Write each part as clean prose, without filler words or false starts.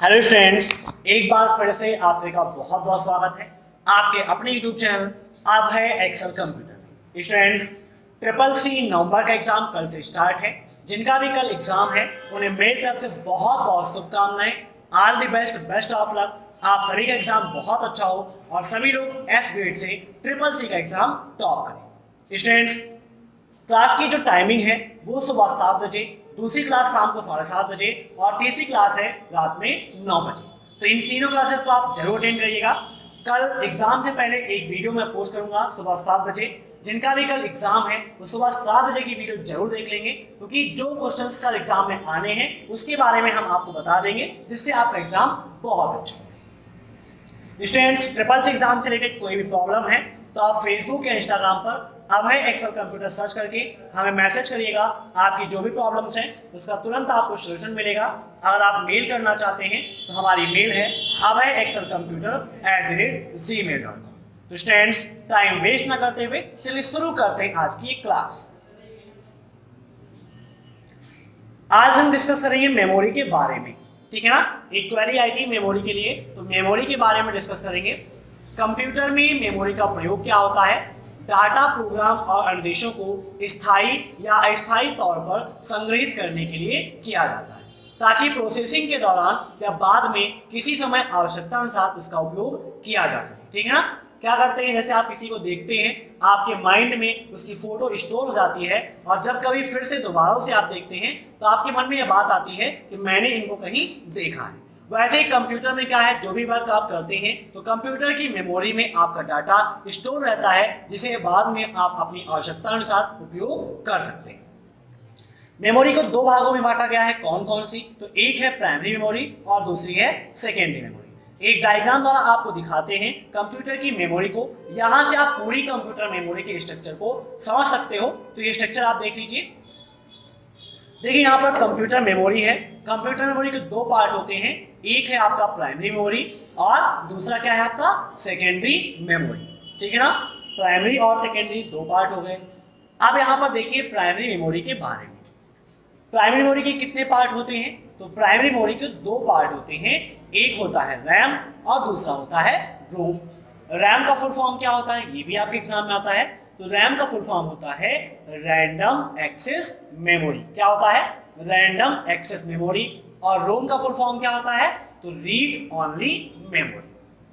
Hello students, एक बार फिर से आप सभी का बहुत बहुत स्वागत है आपके अपने यूट्यूब चैनल अब है एक्सेल कंप्यूटर। स्टूडेंट्स, CCC नवंबर का एग्जाम कल से स्टार्ट है। जिनका भी कल एग्जाम है उन्हें मेरी तरफ से बहुत बहुत शुभकामनाएं। All the best, best of luck. आप सभी का एग्जाम बहुत अच्छा हो और सभी लोग एस ग्रेड से CCC का एग्जाम टॉप करें। स्टूडेंट्स, क्लास की जो टाइमिंग है वो सुबह 7 बजे, दूसरी क्लास शाम को 7:30 बजे और तीसरी क्लास है रात में 9 बजे। तो इन तीनों क्लासेस को आप जरूर अटेंड करिएगा। कल एग्जाम से पहले एक वीडियो मैं पोस्ट करूंगा सुबह 7 बजे। जिनका भी कल एग्जाम है वो सुबह 7 बजे की वीडियो जरूर देख लेंगे, क्योंकि जो क्वेश्चंस कल एग्जाम में आने हैं उसके बारे में हम आपको बता देंगे, जिससे आपका एग्जाम बहुत अच्छा होगा। स्टूडेंट्स, CCC एग्जाम से रिलेटेड कोई भी प्रॉब्लम है तो आप फेसबुक या इंस्टाग्राम पर अब है एक्सेल कंप्यूटर सर्च करके हमें मैसेज करिएगा। आपकी जो भी प्रॉब्लम्स हैं उसका तुरंत आपको सोल्यूशन मिलेगा। अगर आप मेल करना चाहते हैं तो हमारी मेल है अब है excelcomputer@gmail.com। तो स्टूडेंट्स, टाइम वेस्ट ना करते हुए चलिए शुरू करते हैं आज की क्लास। आज हम डिस्कस करेंगे मेमोरी के बारे में, ठीक है ना। एक क्वेरी आई थी मेमोरी के लिए, तो मेमोरी के बारे में डिस्कस करेंगे। कंप्यूटर में मेमोरी का प्रयोग क्या होता है, डाटा, प्रोग्राम और निर्देशों को स्थायी या अस्थायी तौर पर संग्रहित करने के लिए किया जाता है, ताकि प्रोसेसिंग के दौरान या बाद में किसी समय आवश्यकता अनुसार उसका उपयोग किया जा सके, ठीक है ना। क्या करते हैं, जैसे आप किसी को देखते हैं, आपके माइंड में उसकी फोटो स्टोर हो जाती है और जब कभी फिर से दोबारा से आप देखते हैं तो आपके मन में यह बात आती है कि मैंने इनको कहीं देखा है। वैसे ही कंप्यूटर में क्या है, जो भी वर्क आप करते हैं तो कंप्यूटर की मेमोरी में आपका डाटा स्टोर रहता है, जिसे बाद में आप अपनी आवश्यकता अनुसार उपयोग कर सकते हैं। मेमोरी को दो भागों में बांटा गया है। कौन कौन सी? तो एक है प्राइमरी मेमोरी और दूसरी है सेकेंडरी मेमोरी। एक डायग्राम द्वारा आपको दिखाते हैं कंप्यूटर की मेमोरी को। यहाँ से आप पूरी कंप्यूटर मेमोरी के स्ट्रक्चर को समझ सकते हो। तो ये स्ट्रक्चर आप देख लीजिए। देखिए, यहाँ पर कंप्यूटर मेमोरी है। कंप्यूटर मेमोरी के दो पार्ट होते हैं, एक है आपका प्राइमरी मेमोरी और दूसरा क्या है आपका सेकेंडरी मेमोरी, ठीक है ना। प्राइमरी और सेकेंडरी दो पार्ट हो गए। अब यहाँ पर देखिए प्राइमरी मेमोरी के बारे में। प्राइमरी मेमोरी के कितने पार्ट होते हैं? तो प्राइमरी मेमोरी के दो पार्ट होते हैं, एक होता है रैम और दूसरा होता है रोम। रैम का फुल फॉर्म क्या होता है, ये भी आपके एग्जाम में आता है। तो रैम का फुल फॉर्म होता है रैंडम एक्सेस मेमोरी। क्या होता है? Random access memory. और रोम का फुल फॉर्म क्या होता है? तो रीड ओनली मेमोरी।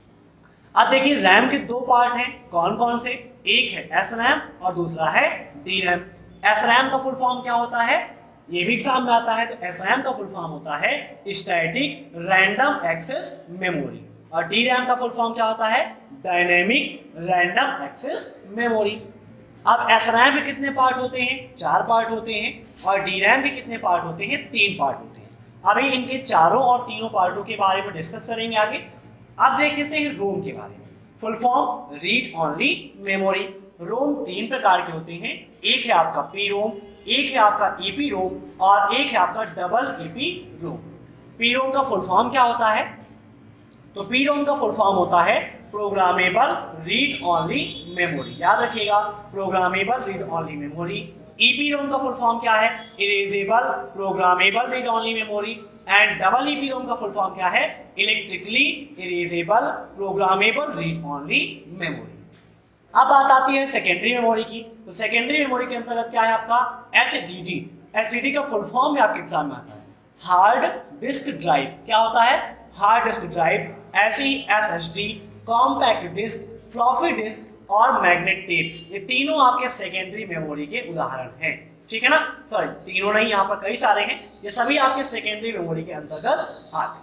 अब देखिए, रैम के दो पार्ट हैं। कौन कौन से? एक है SRAM और दूसरा है DRAM। SRAM का फुल फॉर्म क्या होता है, ये भी एग्जाम में आता है। तो SRAM का फुल फॉर्म होता है स्टैटिक रैंडम एक्सेस मेमोरी। और DRAM का फुल फॉर्म क्या होता है? Dynamic random access memory. अब SRAM के कितने पार्ट होते हैं? 4 पार्ट होते हैं। और DRAM के कितने पार्ट होते हैं? 3 पार्ट होते हैं। अभी इनके चारों और तीनों पार्टों के बारे में डिस्कस करेंगे आगे। अब देख लेते हैं रोम के बारे में। Full form read only memory. ROM 3 प्रकार के होते हैं। एक है आपका पी रोम, एक है आपका ईपी रोम और एक है आपका double EPROM. PROM का फुल फॉर्म क्या होता है? तो पी रोम का फुल फॉर्म होता है प्रोग्रामेबल रीड ओनली मेमोरी। याद रखिएगा, programmable read only memory. EPROM का फुल फॉर्म क्या है? Erasable programmable read only memory. And double EPROM का फुल फॉर्म क्या है? Electrically erasable programmable read only memory. अब बात आती है सेकेंडरी मेमोरी की। तो सेकेंडरी मेमोरी के अंतर्गत क्या है आपका? HDD। HDD का फुल फॉर्म भी आपके एग्जाम में आता है, हार्ड डिस्क ड्राइव। क्या होता है? Hard disk drive. SSD, compact disk, floppy disk और मैग्नेट टेप, ये तीनों आपके सेकेंडरी मेमोरी के उदाहरण हैं, ठीक है ना। सॉरी, तीनों नहीं, यहाँ पर कई सारे हैं। ये सभी आपके सेकेंडरी मेमोरी के अंतर्गत आते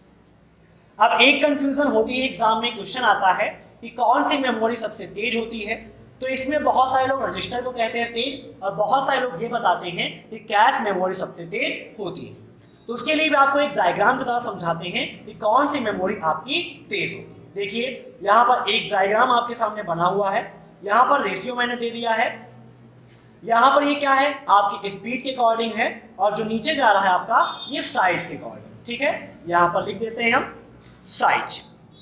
हैं। अब एक कंफ्यूजन होती है एग्जाम में, क्वेश्चन आता है कि कौन सी मेमोरी सबसे तेज होती है। तो इसमें बहुत सारे लोग रजिस्टर को कहते हैं तेज, और बहुत सारे लोग ये बताते हैं कि कैश मेमोरी सबसे तेज होती है। तो उसके लिए भी आपको एक डायग्राम की तरह समझाते हैं कि कौन सी मेमोरी आपकी तेज होती है। देखिए, यहाँ पर एक डायग्राम आपके सामने बना हुआ है। यहाँ पर रेशियो मैंने दे दिया है। यहाँ पर ये क्या है? आपकी स्पीड के अकॉर्डिंग है, और जो नीचे जा रहा है आपका ये साइज के अकॉर्डिंग, ठीक है। यहाँ पर लिख देते हैं हम साइज,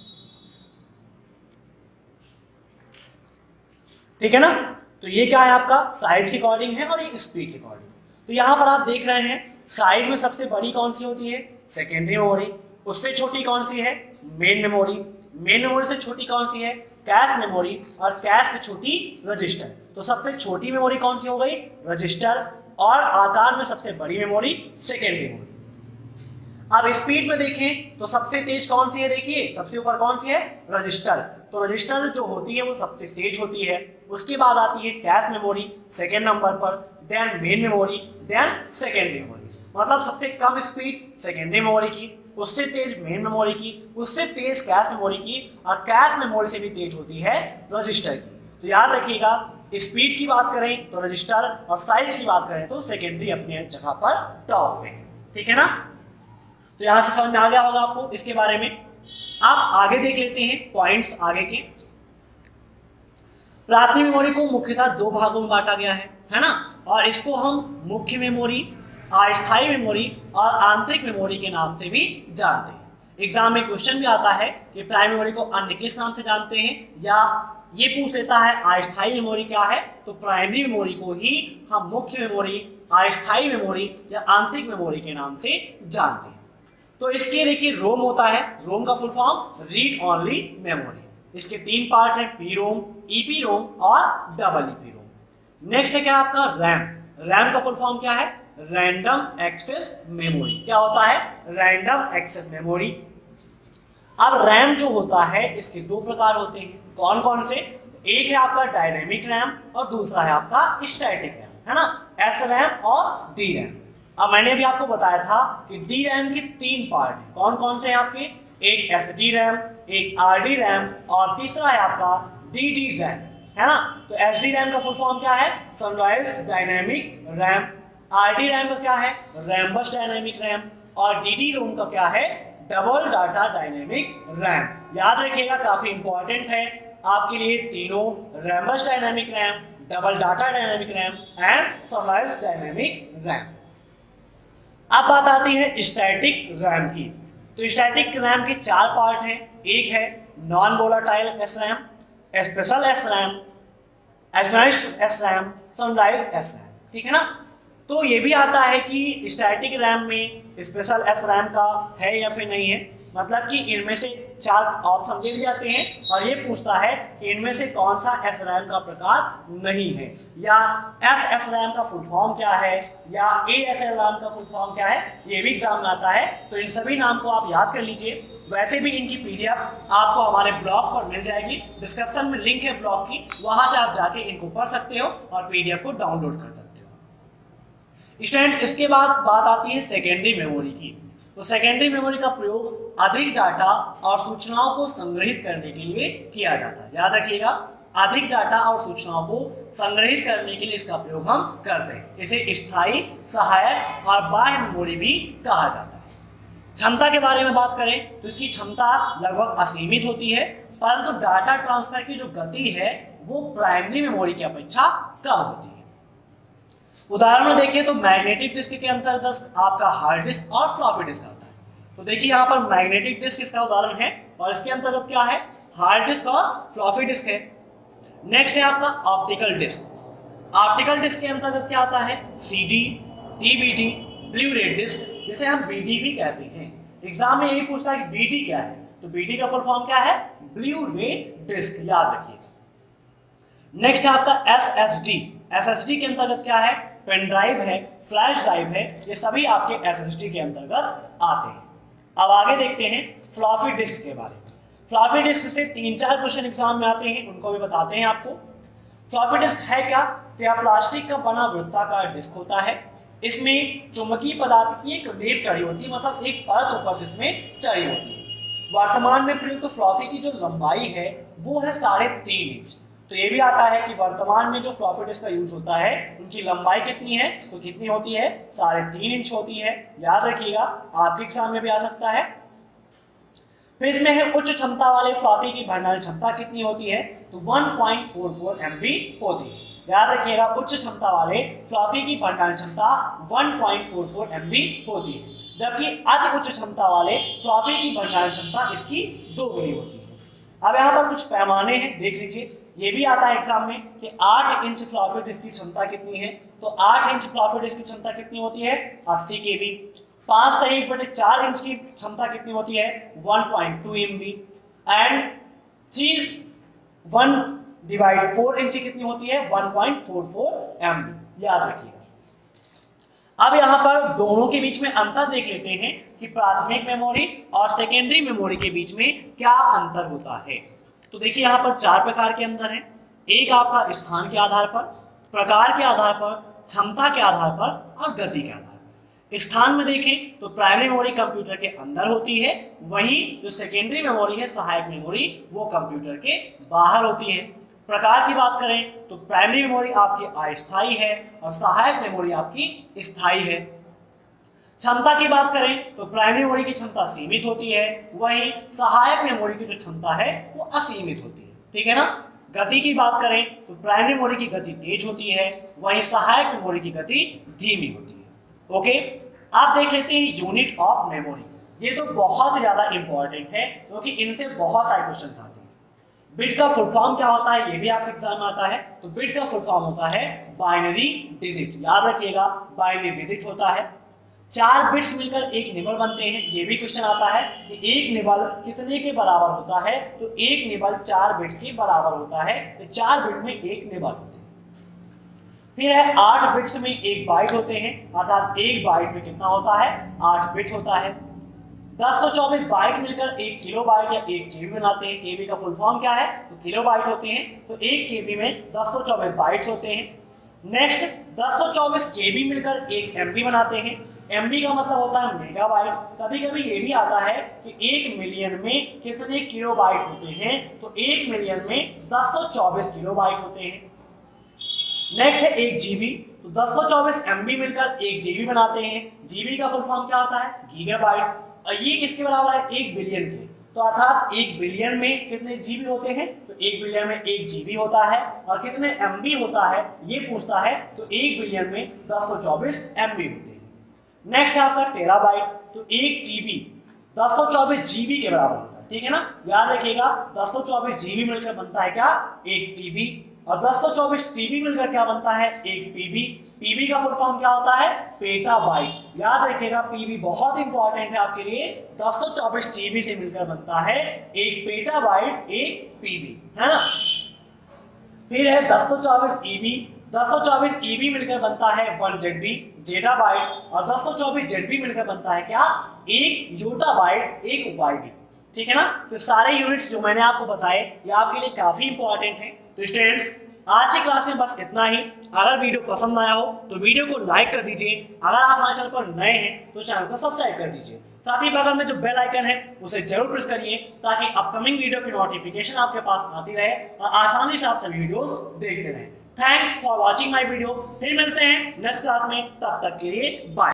ठीक है ना। तो ये क्या है आपका? साइज के अकॉर्डिंग है और ये स्पीड के अकॉर्डिंग। तो यहाँ पर आप देख रहे हैं साइज में सबसे बड़ी कौन सी होती है? Secondary memory. उससे छोटी कौन सी है? Main memory. मेन मेमोरी से छोटी कौन सी है? Cache memory. और कैश से छोटी रजिस्टर। तो सबसे छोटी मेमोरी कौन सी हो गई? रजिस्टर। और आकार में सबसे बड़ी मेमोरी सेकेंडरी मेमोरी। अब स्पीड में देखें तो सबसे तेज कौन सी है? देखिए सबसे ऊपर कौन सी है? रजिस्टर। तो रजिस्टर जो होती है वो सबसे तेज होती है। उसके बाद आती है कैश मेमोरी सेकेंड नंबर पर, then main memory, then secondary memory. मतलब सबसे कम स्पीड सेकेंडरी मेमोरी की, उससे तेज मेन मेमोरी की, उससे तेज कैश मेमोरी की, और कैश मेमोरी से भी तेज होती है रजिस्टर की। तो याद रखिएगा, स्पीड की बात करें तो रजिस्टर, और साइज की बात करें तो सेकेंडरी अपनी जगह पर टॉप पे। ठीक है ना? तो यहां से समझ में आ गया होगा आपको इसके बारे में। आप आगे देख लेते हैं पॉइंट्स आगे के। प्राथमिक मेमोरी को मुख्यतः दो भागों में बांटा गया है ना? और इसको हम मुख्य मेमोरी, अस्थायी मेमोरी और आंतरिक मेमोरी के नाम से भी जानते हैं। एग्जाम में क्वेश्चन भी आता है कि प्राइमरी मेमोरी को अन्य किस नाम से जानते हैं, या ये पूछ लेता है अस्थायी मेमोरी क्या है, तो प्राइमरी मेमोरी को ही हम मुख्य मेमोरी, अस्थायी मेमोरी या आंतरिक मेमोरी के नाम से जानते हैं। तो इसके देखिए रोम होता है, रोम का full form read only memory. इसके तीन पार्ट है, पी रोम, ईपी रोम और डबल ईपी रोम। नेक्स्ट है क्या आपका रैम। रैम का फुल फॉर्म क्या है? Random access memory. क्या होता है? Random access memory. अब रैम जो होता है इसके दो प्रकार होते हैं। कौन कौन से? एक है आपका डायनेमिक रैम और दूसरा है आपका स्टैटिक रैम, है ना? एस रैम और डी रैम। अब मैंने भी आपको बताया था कि डी रैम के तीन पार्ट हैं। कौन कौन से हैं आपके? एक एस डी रैम, एक आर डी रैम और तीसरा है आपका डी डी रैम, है ना? तो एस डी रैम का फुल फॉर्म क्या है? Sunrise dynamic RAM. R D RAM का क्या है? Rambus dynamic RAM. और डी डी रोम का क्या है? Double data dynamic RAM. याद रखिएगा, काफी इंपॉर्टेंट है आपके लिए तीनों, Rambus dynamic RAM, double data dynamic RAM and sunrise dynamic RAM. अब बात आती है स्टैटिक रैम की। तो स्टैटिक रैम के चार पार्ट हैं। एक है non volatile S RAM, special S RAM, advanced S RAM, sunrise S RAM. ठीक है ना? तो ये भी आता है कि स्टैटिक रैम में स्पेशल एस रैम का है या फिर नहीं है, मतलब कि इनमें से चार ऑप्शन दे दिए जाते हैं और ये पूछता है कि इनमें से कौन सा एस रैम का प्रकार नहीं है, या एस रैम का फुल फॉर्म क्या है, या एस रैम का फुल फॉर्म क्या है, ये भी एग्जाम में आता है। तो इन सभी नाम को आप याद कर लीजिए। वैसे भी इनकी पीडीएफ आपको हमारे ब्लॉग पर मिल जाएगी, डिस्क्रिप्शन में लिंक है ब्लॉग की, वहां से आप जाके इनको पढ़ सकते हो और पीडीएफ को डाउनलोड कर सकते हो। स्टूडेंट, इसके बाद बात आती है सेकेंडरी मेमोरी की। तो सेकेंडरी मेमोरी का प्रयोग अधिक डाटा और सूचनाओं को संग्रहित करने के लिए किया जाता है। याद रखिएगा, अधिक डाटा और सूचनाओं को संग्रहित करने के लिए इसका प्रयोग हम करते हैं। इसे स्थायी, सहायक और बाह्य मेमोरी भी कहा जाता है। क्षमता के बारे में बात करें तो इसकी क्षमता लगभग असीमित होती है, परंतु डाटा ट्रांसफर की जो गति है वो प्राइमरी मेमोरी की अपेक्षा कम होती है। उदाहरण में देखिए तो मैग्नेटिक डिस्क के अंतर्गत आपका हार्ड डिस्क और फ्लॉपी डिस्क आता है। तो देखिए यहाँ पर मैग्नेटिक डिस्क इसका उदाहरण है और इसके अंतर्गत क्या है? हार्ड डिस्क और फ्लॉपी डिस्क है। नेक्स्ट है आपका ऑप्टिकल डिस्क। ऑप्टिकल डिस्क के अंतर्गत क्या आता है? CD, DVD, Blu ray disk, जिसे हम बीडी भी कहते हैं। एग्जाम में यही पूछता है कि बीडी क्या है, तो बीडी का फुल फॉर्म क्या है? Blue ray disc. याद रखिए। नेक्स्ट है आपका एसएसडी। एसएसडी के अंतर्गत क्या है? पेन ड्राइव है, फ्लैश ड्राइव है, ये सभी आपके एसएसडी के अंतर्गत आते हैं। अब आगे देखते हैं फ्लॉपी डिस्क के बारे में। फ्लॉपी डिस्क से 3-4 क्वेश्चन एग्जाम में आते हैं, उनको भी बताते हैं आपको। फ्लॉपी डिस्क है क्या? क्या प्लास्टिक का बना वृत्ताकार डिस्क होता है। इसमें चुंबकीय पदार्थ की एक लेप चढ़ी होती है, मतलब एक परत ऊपर से इसमें चढ़ी होती है। वर्तमान में प्रयुक्त फ्लॉपी की जो लंबाई है वो है 3.5 इंच। तो ये भी आता है कि वर्तमान में जो फ्लॉपी डिस्क का यूज होता है उनकी लंबाई कितनी है, तो कितनी होती है? 3.5 इंच होती है। याद रखिएगा, आपके एग्जाम में भी आ सकता है। फिर इसमें है उच्च क्षमता वाले फ्लॉपी की भंडारण क्षमता कितनी होती है, तो 1.44 MB होती है। याद रखिएगा, उच्च क्षमता वाले फ्लॉपी की भंडारण क्षमता 1.44 MB होती है, जबकि अति उच्च क्षमता वाले फ्लॉपी की भंडारण क्षमता इसकी 2 गुनी होती है। अब यहाँ पर कुछ पैमाने हैं, देख लीजिए। ये भी आता है एग्जाम में कि 8 इंच फ्लॉपी डिस्क की क्षमता कितनी है, तो 8 इंच फ्लॉपी डिस्क की क्षमता कितनी होती है? 80 KB। 5 से 1/4 इंच की क्षमता कितनी होती है 1.2 MB एंड 1/4 इंच कितनी होती है 1.44 MB, याद रखिएगा। अब यहाँ पर दोनों के बीच में अंतर देख लेते हैं कि प्राथमिक मेमोरी और सेकेंडरी मेमोरी के बीच में क्या अंतर होता है। तो देखिए यहाँ पर 4 प्रकार के अंतर हैं। एक आपका स्थान के आधार पर, प्रकार के आधार पर, क्षमता के आधार पर और गति के आधार पर। स्थान में देखें तो प्राइमरी मेमोरी कंप्यूटर के अंदर होती है, वहीं जो सेकेंडरी मेमोरी है सहायक मेमोरी वो कंप्यूटर के बाहर होती है। प्रकार की बात करें तो प्राइमरी मेमोरी आपकी अस्थायी है और सहायक मेमोरी आपकी स्थायी है। क्षमता की बात करें तो प्राइमरी मेमोरी की क्षमता सीमित होती है, वहीं सहायक मेमोरी की जो क्षमता है वो असीमित होती है, ठीक है ना। गति की बात करें तो प्राइमरी मेमोरी की गति तेज होती है, वहीं सहायक मेमोरी की गति धीमी होती है। ओके, आप देख लेते हैं यूनिट ऑफ मेमोरी। ये तो बहुत ज्यादा इंपॉर्टेंट है क्योंकि इनसे बहुत सारे क्वेश्चन आते हैं। बिट का फुल फॉर्म क्या होता है ये भी आपके एग्जाम में आता है। तो बिट का फुल फॉर्म होता है बाइनरी डिजिट, याद रखिएगा बाइनरी डिजिट होता है। 4 बिट्स मिलकर एक निबल बनते हैं, ये भी क्वेश्चन आता है कि एक निबल कितने के बराबर होता है। तो एक निबल 4 बिट के बराबर होता है, तो 4 बिट में एक निबल होते हैं। फिर है 8 बिट्स में 1 बाइट होते हैं, अर्थात 1 बाइट में कितना होता है 8 बिट होता है। 1024 बाइट मिलकर 1 किलोबाइट या 1 केबी बनाते हैं। केबी का फुल फॉर्म क्या है तो किलोबाइट होते हैं, तो 1 केबी में 1024 बाइट्स होते हैं। नेक्स्ट 1024 केबी मिलकर 1 MB बनाते हैं। MB का मतलब होता है मेगाबाइट। कभी कभी ये भी आता है कि 1 मिलियन में कितने किलोबाइट होते हैं, तो 1 मिलियन में 1024 किलोबाइट होते हैं। नेक्स्ट है 1 GB, तो 1024 MB मिलकर 1 GB बनाते हैं। GB का फुल फॉर्म क्या होता है गीगाबाइट, और ये किसके बराबर है 1 बिलियन के। तो अर्थात 1 बिलियन में कितने जीबी होते हैं, तो 1 बिलियन में 1 GB होता है। और कितने MB होता है ये पूछता है, तो 1 बिलियन में 1024 MB होते हैं। नेक्स्ट है आपका टेराबाइट, तो 1 TB 1024 GB के बराबर होता है, ठीक है ना। याद रखिएगा 1024 GB मिलकर बनता है क्या 1 TB, और 1024 TB मिलकर क्या बनता है 1 PB। PB का फुल फॉर्म क्या होता है पेटाबाइट। याद रखिएगा PB बहुत इंपॉर्टेंट है आपके लिए। 1024 TB से मिलकर बनता है 1 पेटाबाइट 1 PB, है ना। फिर है 1024 EB, 1024 EB मिलकर बनता है 1 ZB जेटाबाइट, और 1024 ZB मिलकर बनता है क्या 1 योटाबाइट 1 YB, ठीक है ना। तो सारे यूनिट्स जो मैंने आपको बताए ये आपके लिए काफी इंपॉर्टेंट है। तो स्टूडेंट्स आज की क्लास में बस इतना ही। अगर वीडियो पसंद आया हो तो वीडियो को लाइक कर दीजिए। अगर आप हमारे चैनल पर नए हैं तो चैनल को सब्सक्राइब कर दीजिए। साथ ही बगल में जो बेल आइकन है उसे जरूर प्रेस करिए ताकि अपकमिंग वीडियो की नोटिफिकेशन आपके पास आती रहे और आसानी से आप सभी वीडियोस देखते रहें। Thanks for watching my video. फिर मिलते हैं नेक्स्ट क्लास में, तब तक के लिए बाय।